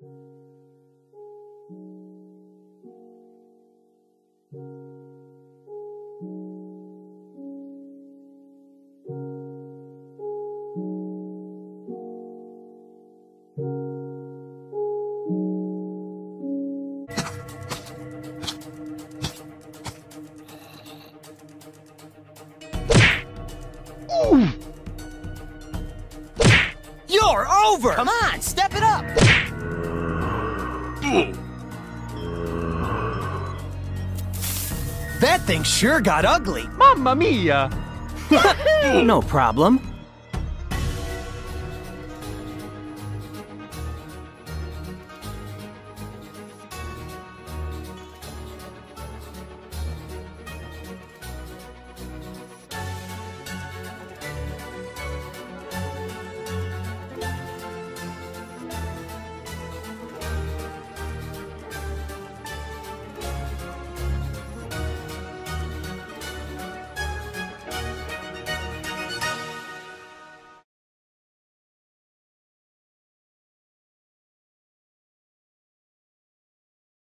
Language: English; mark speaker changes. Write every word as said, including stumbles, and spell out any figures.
Speaker 1: You're over!
Speaker 2: Come on, step it up!
Speaker 1: That thing sure got ugly.
Speaker 3: Mamma mia!
Speaker 2: No problem.